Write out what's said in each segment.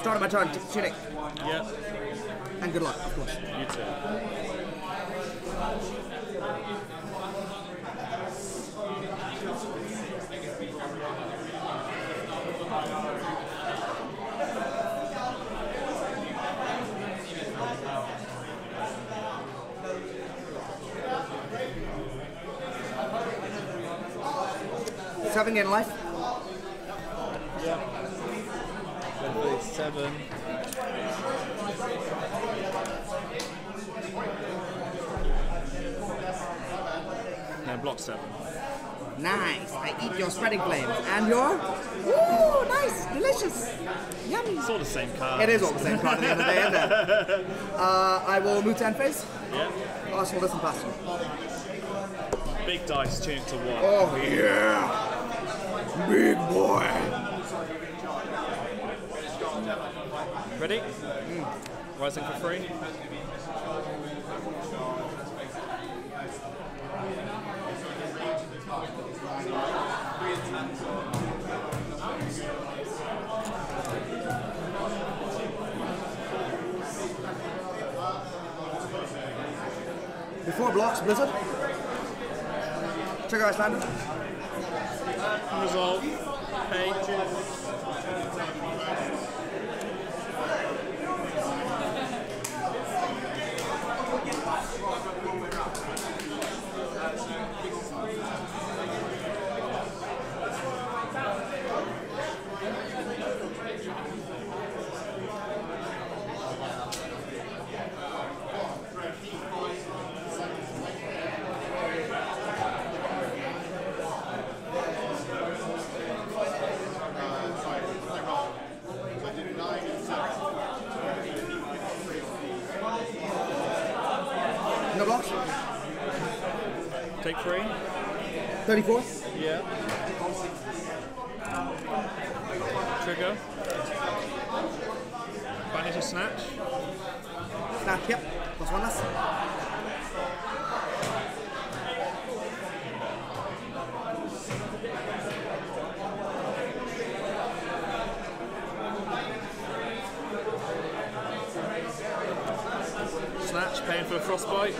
Start of my turn. Tunic. Yep. And good luck, of course. You too. Seven in life. Yep. 7. No, block 7. Nice. I eat your spreading flames. And your... Ooh, nice. Delicious. Yummy. It's all the same card. It is all the same card at the end of the day, isn't it? I will move to end phase. Yeah. Arsenal listen past you. Big dice, tunic to 1. Oh, yeah. Big boy. Ready? Rising for free. Before blocks, Blizzard. Trigger Icelander. Resolve. Pay. No blocks. Take 3. 34. Yeah. Trigger. Banish a snatch. Snap, yep. Plus one less. Snatch, paying for a frostbite.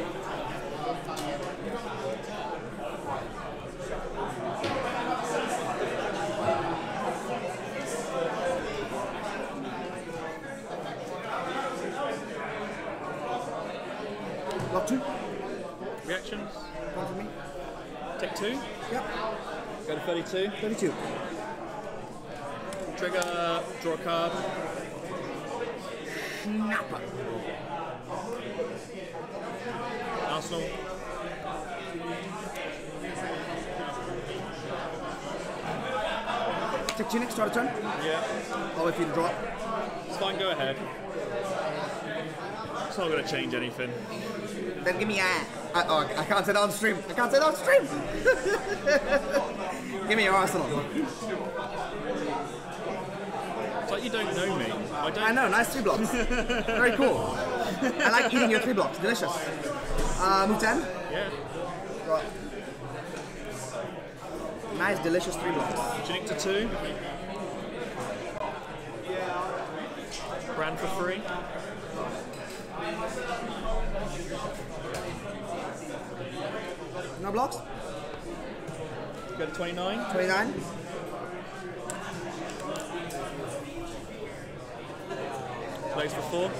Block 2. Reactions. One for me. Take 2. Yep. Go to 32. 32. Trigger, draw a card. Snapper. Arsenal. Take tunic, start a turn. Yeah. I'll wait for you to drop. It's fine, go ahead. It's not going to change anything. Then give me a... oh, I can't say that on stream. I can't say that on stream. Give me your Arsenal. It's like you don't know me. I know, nice 3 blocks. Very cool. I like eating your 3 blocks. Delicious. Move 10. Yeah. Right. Nice, delicious 3 blocks. Tunic to 2. Brand for free. No blocks. Go to 29. 29. Plays for 4.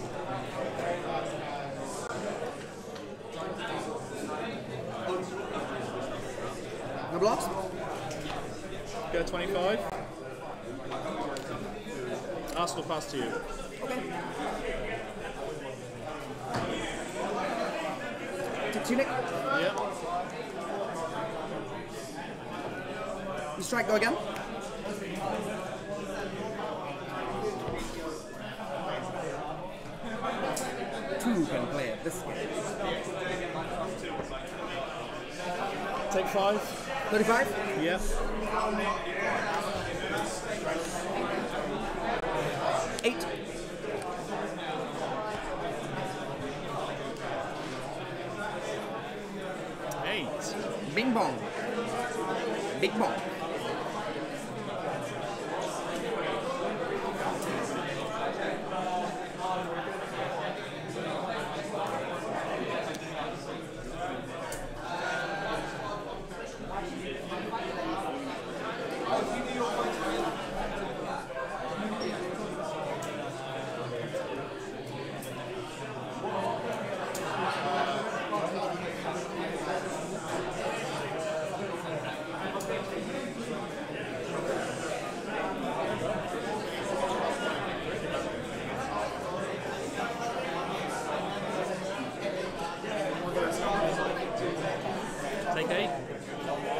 No blocks. Go to 25. Arsenal pass to you. Okay. Take tunic. Yeah. You strike, go again. Two can play it this game. Take 5. 35. Yeah. 8. Bing bong. Big bong.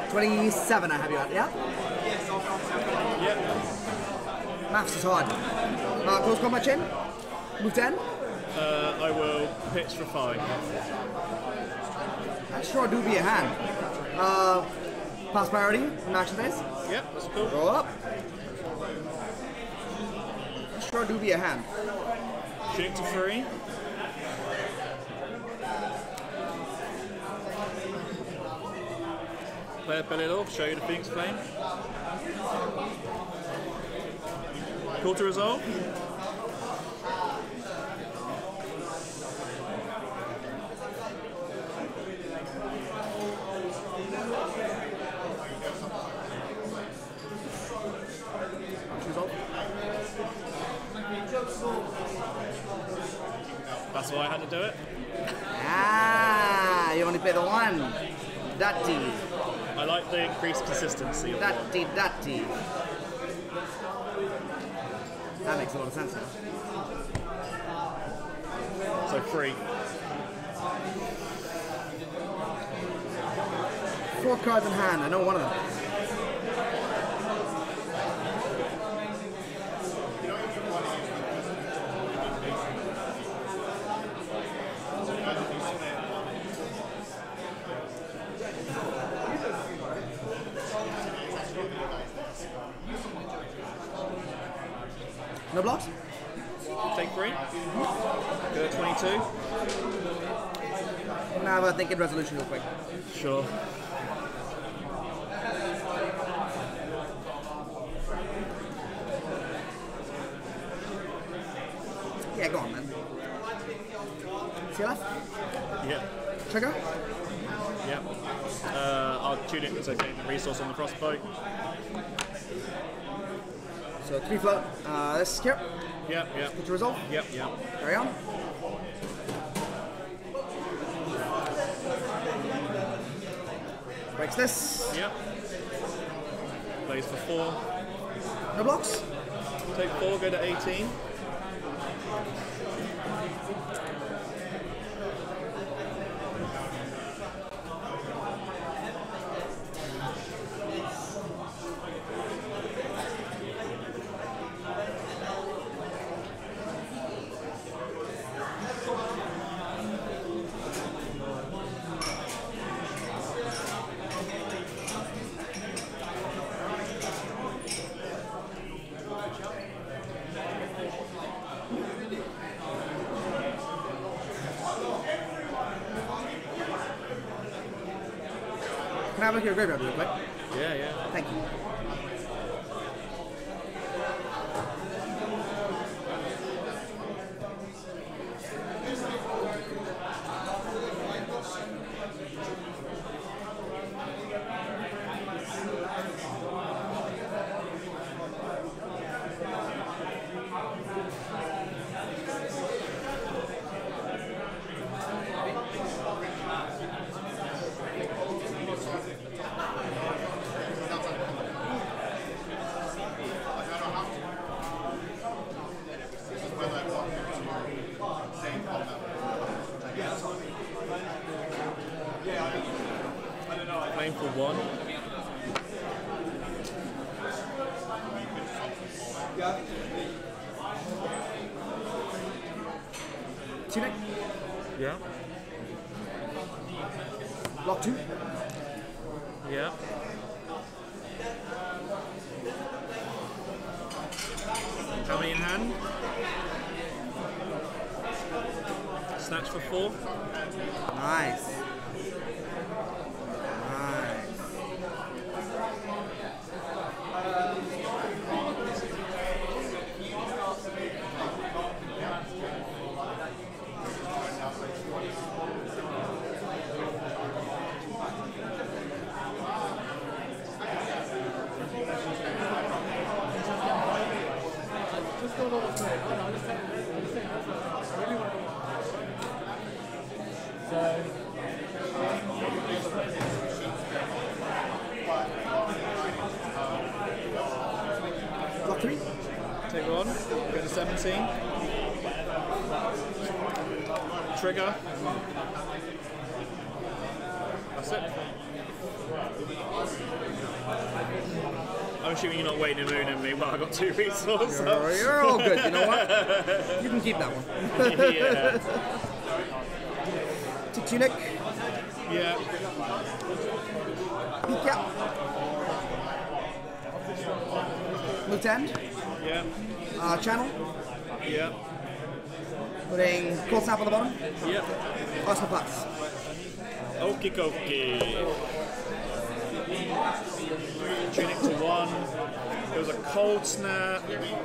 27 I have you at, yeah? Yep. Maths is hard. Close combat chin. Move 10. I will pitch for 5. That sure do be a hand. Pass priority in action phase. Yep, that's cool. Roll up. That sure do be a hand. Shoot to 3. Play a belly off, show you the Phoenix Flame. Call to resolve. That's why I had to do it. Ah, you only pay the one. Dutty. I like the increased consistency of one. Dutty. That makes a lot of sense now. So 3. 4 cards in hand, I know one of them. No blocks? Take 3. Go to 22. I'm gonna have a thinking resolution real quick. Sure. Yeah, go on, man. See left? Yep. Trigger? Yep. I'll tune it so I gain the resource on the crossbow. So 3 float. This is secure. Yep, yep. Get your resolve. Yep, yep. Carry on. Breaks this. Yep. Plays for 4. No blocks. Take 4, go to 18. Can I have a look at your graveyard real quick? Yeah, yeah. Thank you. Flame for 1. Tunic. Yeah. Block 2. Yeah. How many in hand? Snatch for 4. Nice. Nice. Block 3. Take 1. Go to 17. Trigger. That's it. I'm assuming you're not waiting and mooning me while I got 2 resources. You're all good. You know what? You can keep that one. Yeah. Tunic. Yeah. Pika. Lieutenant. Yeah. Channel. Yeah. Putting Cold Snap on the bottom. Yeah. Arsenal Putts. Okie dokie. Tunic to 1. There was a cold snap.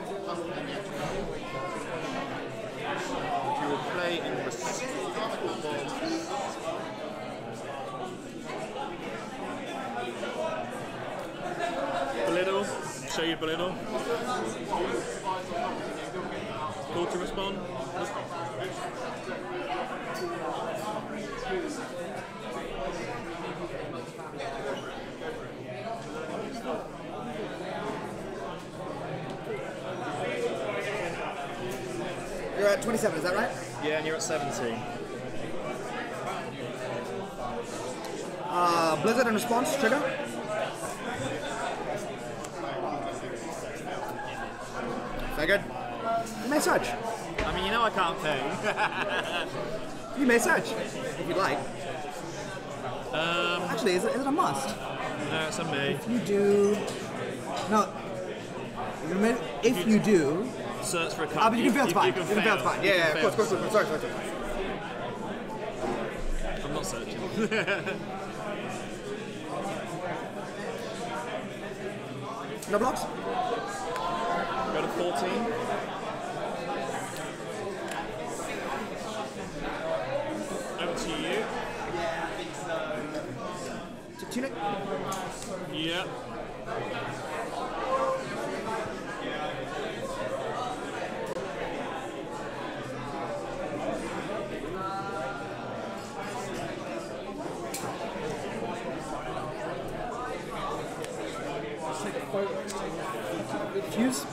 You will play in response. Belittle. Show you belittle. Call to respond. You're at 27, is that right? Yeah, and you're at 17. Blizzard and response, trigger. Very good. You may search. I mean, you know I can't pay. You may search, if you'd like. Actually, is it a must? No, it's on me. If you do... No. If you do... Search for a card. but you can fail to find. You can fail to find. Yeah, of course. Sorry. I'm not searching. No blocks? Go to 14. Over to you. Tunic? Yeah. Fuse?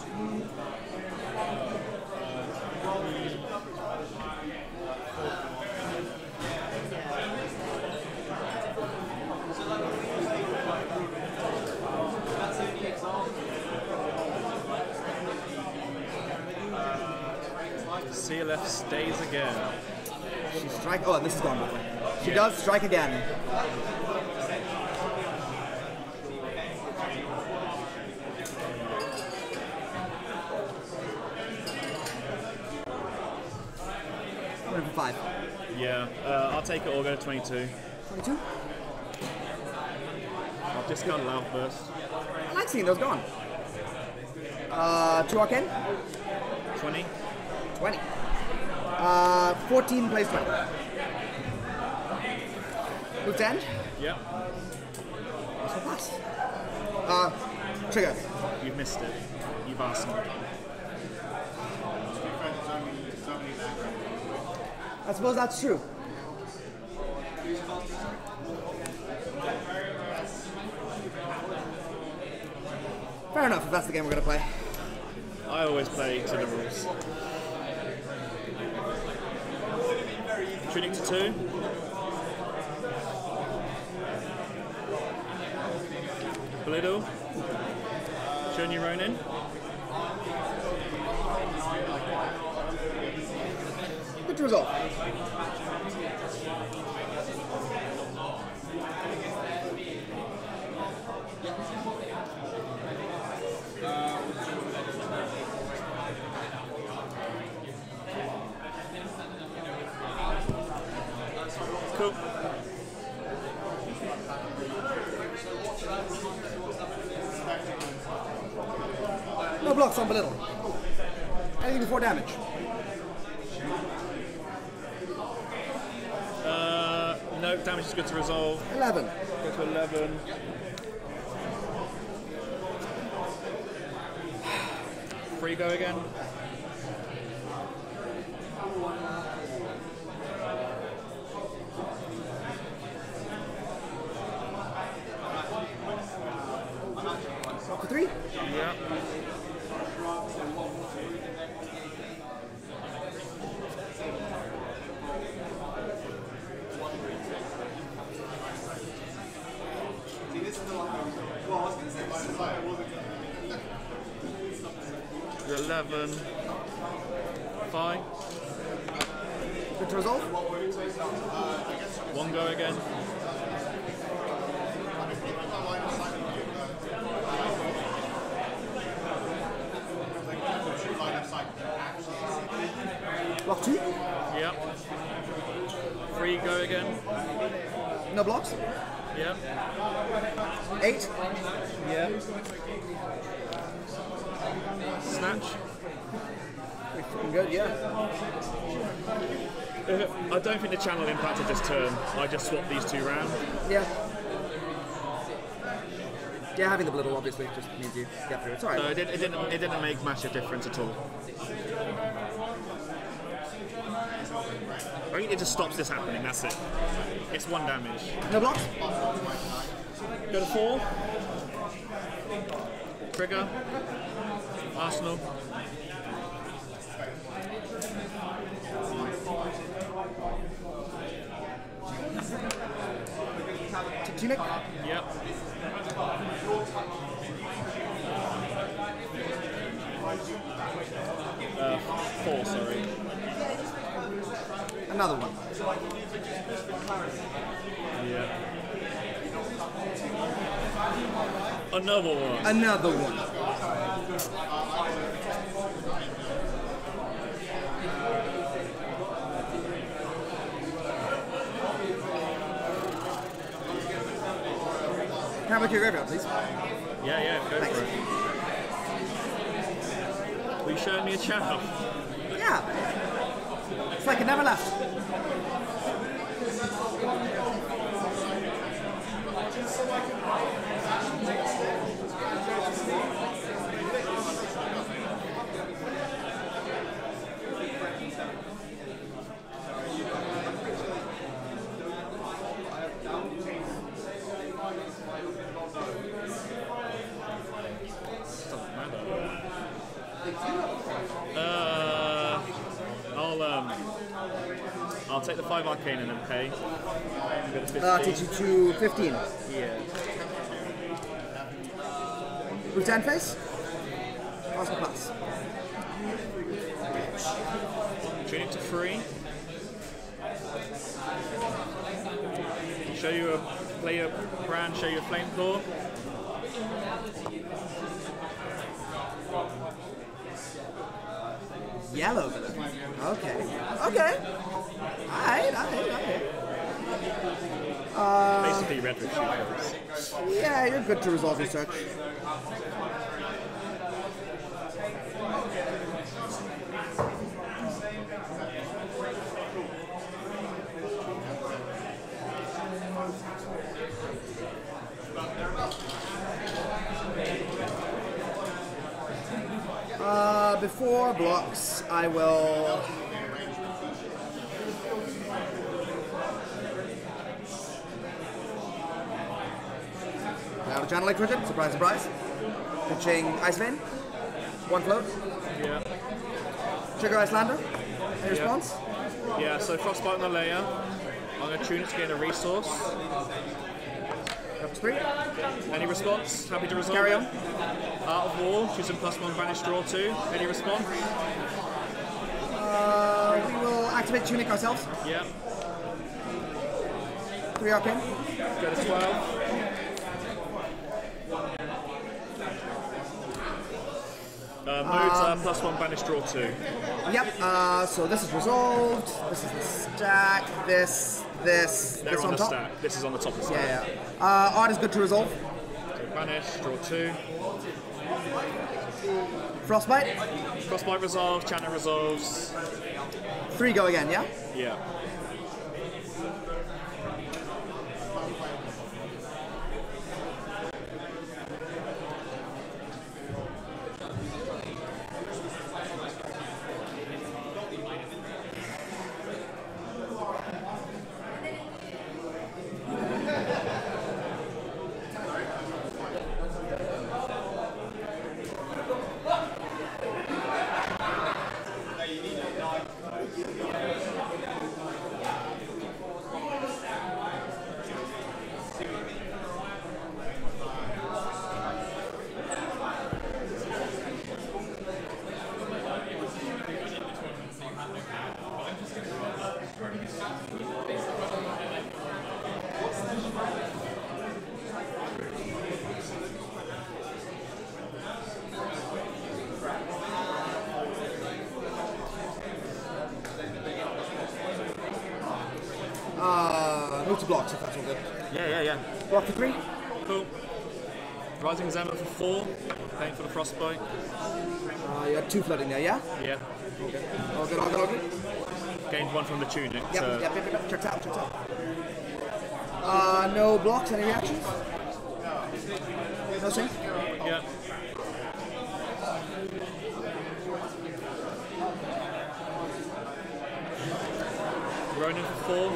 CLF stays again. She strike. Oh, this is gone. She does strike again. For 5. Yeah, I'll take it or go to 22. 22? I'll discard Loud Burst. I like seeing those gone. 2 arcane? 20. 20. 14 plays 20. Move to end? Yep. So pass. Trigger. You've missed it. You've asked me. I suppose that's true. Fair enough, if that's the game we're going to play. I always play to the rules. Tunic to 2. Belittle. Showing you Ronin. Good result. Cool. No blocks on Belittle. Anything before damage. No, damage is good to resolve. 11. Go to 11. Free go again. Up to 3. Yeah. 11. Fine. Good to resolve. One go again. Block 2. Yep. 3 go again. No blocks. Yep. 8. Yep. Snatch. Pretty fucking good, yeah. I don't think the channel impacted this turn. I just swapped these 2 round. Yeah. Yeah, having the blittle obviously just means you get through it. It's alright. So it didn't make massive difference at all. I think it just stops this happening, that's it. It's 1 damage. No blocks. Go to 4. Trigger. Arsenal. Tunic. Yep. 4, sorry. Another one. Yeah. Another one. Another one. How about your graveyard, please? Yeah, go Thanks. for it. Will you show me a channel? Yeah. It's like it never left. Doesn't matter. I'll take the 5 arcane and then pay. Go to 15. Takes you to 15. Yeah. Return face. Oscar plus. Tune it to 3. Show you play a brand, show you a flame claw. Yellow villain. Okay. Okay. Alright. Basically red with shooters. Yeah, you're good to resolve your search. Before blocks, I will. Have a channel like Richard, surprise, surprise. Pitching Ice Vein. 1 float. Yeah. Trigger Icelander. Any response? Yeah, so Frostbite on the layer. I'm going to tune it to gain a resource. Up to 3. Any response? Happy to resolve Carry it? on. Out of War, choosing +1, banish, draw 2. Any response? We will activate Tunic ourselves. Yeah. 3 arcane. Go to 12. Moves +1, banish, draw 2. Yep. So this is resolved. This is the stack. This They're on on the top. stack. This is on the top of the stack. Yeah. Art is good to resolve. So banish, draw 2. Frostbite. Frostbite resolves, channel resolves. 3 go again. Yeah. Yeah. to blocks, if that's all good. Yeah. Block for 3. Cool. Rising Examiner for 4. Paying for the Frostbite. You had 2 flooding there, yeah? Yeah. All good. Gained 1 from the tunic. so Yep. Checks out. No blocks, any reactions? No sync? Yeah. Ronin for 4.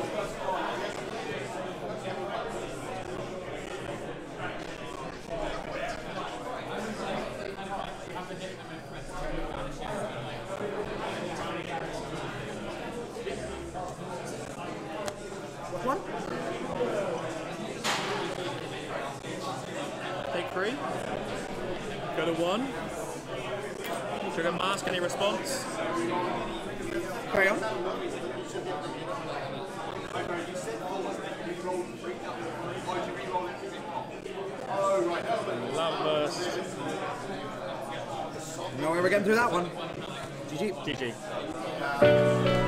One? Take 3. Go to 1. Trigger mask, any response? Carry on. Love burst. No way we're getting through that one. GG. GG.